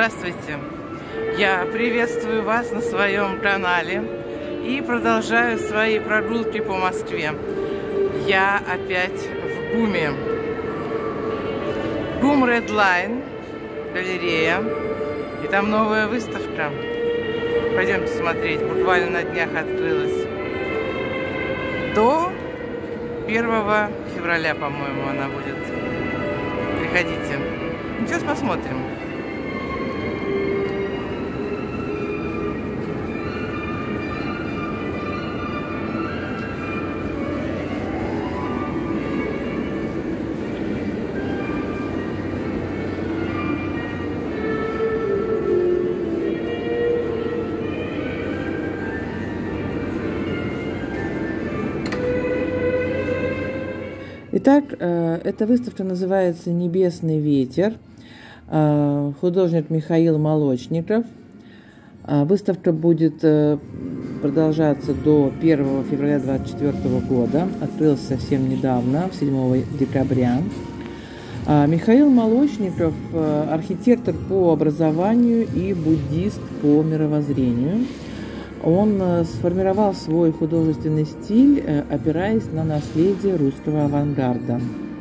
Здравствуйте! Я приветствую вас на своем канале и продолжаю свои прогулки по Москве. Я опять в ГУМе. ГУМ Red Line, галерея, и там новая выставка. Пойдемте смотреть, буквально на днях открылась. До 1 февраля, по-моему, она будет. Приходите. Сейчас посмотрим. Итак, эта выставка называется «Небесный ветер». Художник Михаил Молочников. Выставка будет продолжаться до 1 февраля 2024 года. Открылась совсем недавно, 7 декабря. Михаил Молочников – архитектор по образованию и буддист по мировоззрению. Он сформировал свой художественный стиль, опираясь на наследие русского авангарда.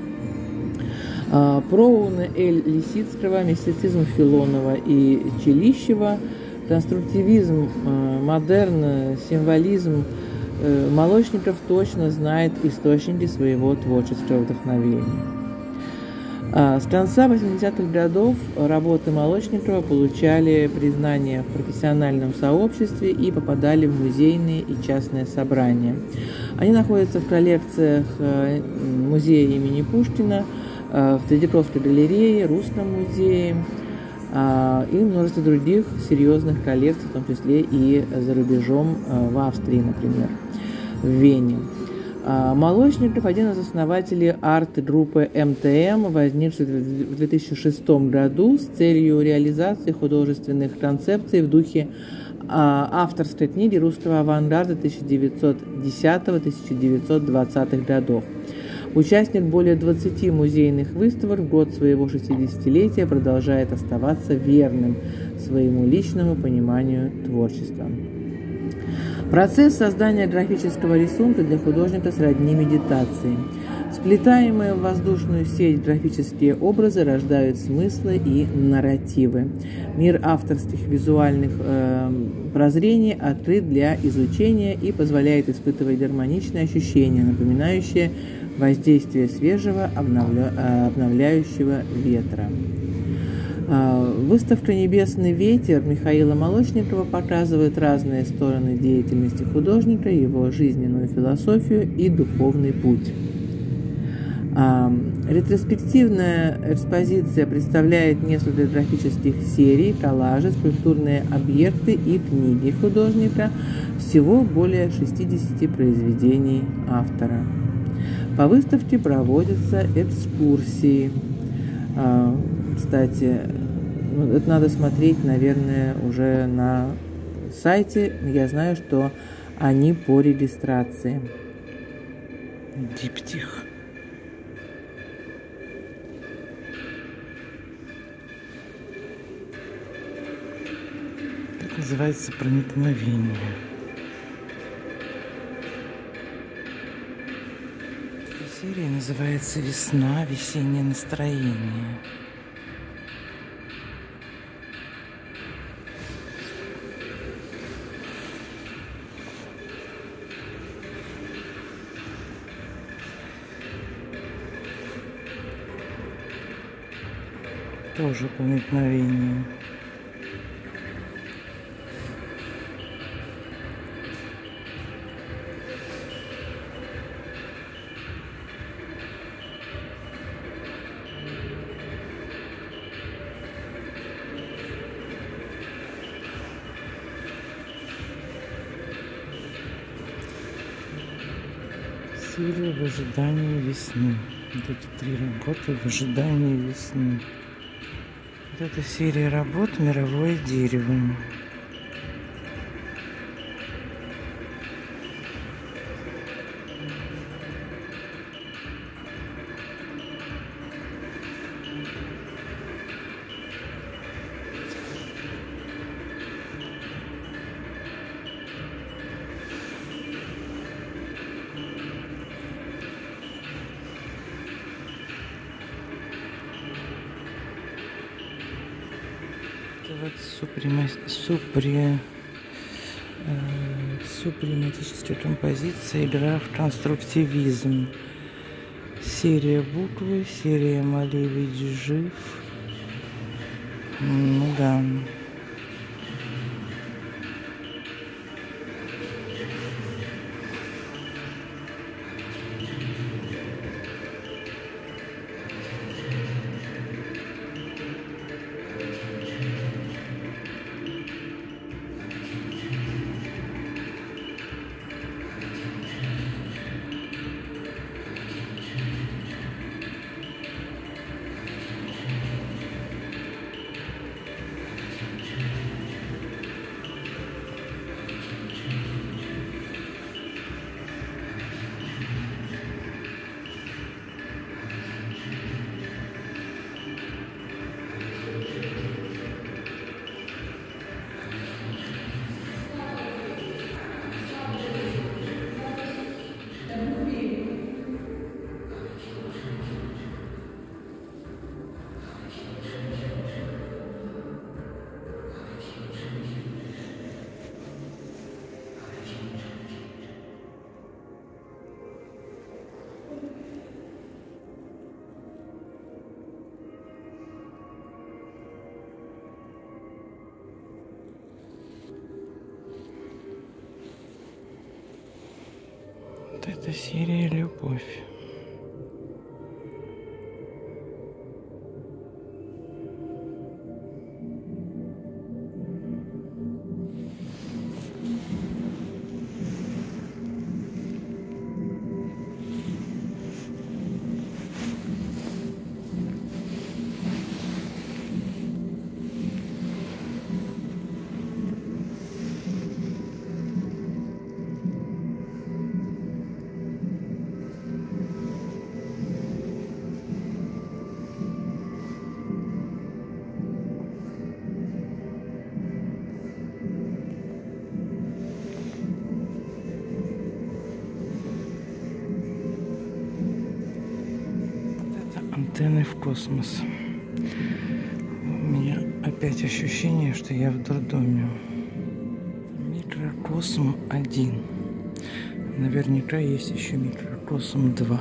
Проуны Эль Лисицкого, мистицизм Филонова и Челищева, конструктивизм, модерн, символизм. Молочников точно знает источники своего творческого вдохновения. С конца 80-х годов работы Молочникова получали признание в профессиональном сообществе и попадали в музейные и частные собрания. Они находятся в коллекциях музея имени Пушкина, в Третьяковской галерее, Русском музее и множество других серьезных коллекций, в том числе и за рубежом, в Австрии, например, в Вене. Молочников – один из основателей арт-группы МТМ, возникшей в 2006 году с целью реализации художественных концепций в духе авторской книги русского авангарда 1910-1920-х годов. Участник более 20 музейных выставок, в год своего 60-летия продолжает оставаться верным своему личному пониманию творчества. Процесс создания графического рисунка для художника сродни медитации. Сплетаемые в воздушную сеть графические образы рождают смыслы и нарративы. Мир авторских визуальных прозрений открыт для изучения и позволяет испытывать гармоничные ощущения, напоминающие воздействие свежего обновляющего ветра. Выставка «Небесный ветер» Михаила Молочникова показывает разные стороны деятельности художника, его жизненную философию и духовный путь. Ретроспективная экспозиция представляет несколько графических серий, коллажи, скульптурные объекты и книги художника, всего более 60 произведений автора. По выставке проводятся экскурсии. Кстати, это надо смотреть, наверное, уже на сайте. Я знаю, что они по регистрации. Диптих. Это называется проникновение. Серия называется «Весна. Весеннее настроение». Тоже проникновение. Серия в ожидании весны. Вот эти 3 работы в ожидании весны. Вот эта серия работ «Мировое дерево». вот супрематическая композиция, игра в конструктивизм. Серия буквы, серия Малевич жив. Ну да. Вот это серия «Любовь». Антенны в космос. У меня опять ощущение, что я в дурдоме. Микрокосм 1. Наверняка есть еще микрокосм 2.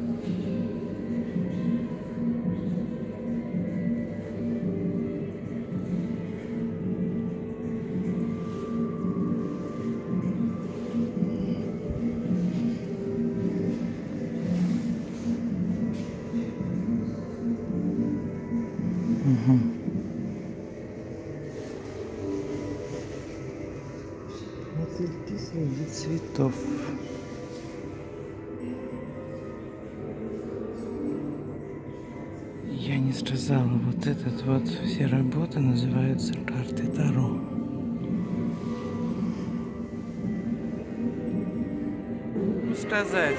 Мотыльки среди цветов. Я не сказала, вот этот вот, все работы называются карты Таро. Сказать,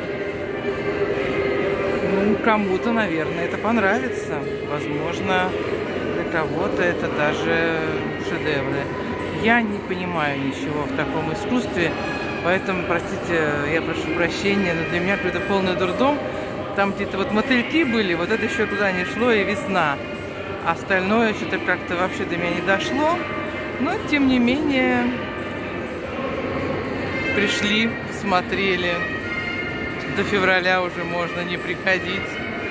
ну, кому-то, наверное, это понравится. Возможно, для кого-то это даже шедевры. Я не понимаю ничего в таком искусстве, поэтому, простите, я прошу прощения, но для меня какой-то полный дурдом. Там где-то вот мотыльки были, вот это еще туда не шло, и весна. Остальное что-то как-то вообще до меня не дошло. Но, тем не менее, пришли, смотрели. До февраля уже можно не приходить.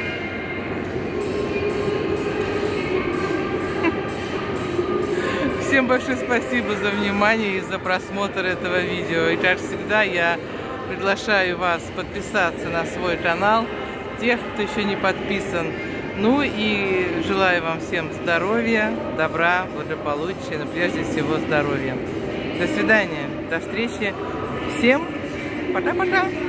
Всем большое спасибо за внимание и за просмотр этого видео. И как всегда, я приглашаю вас подписаться на свой канал, тех, кто еще не подписан. Ну и желаю вам всем здоровья, добра, благополучия, но прежде всего здоровья. До свидания, до встречи. Всем пока-пока.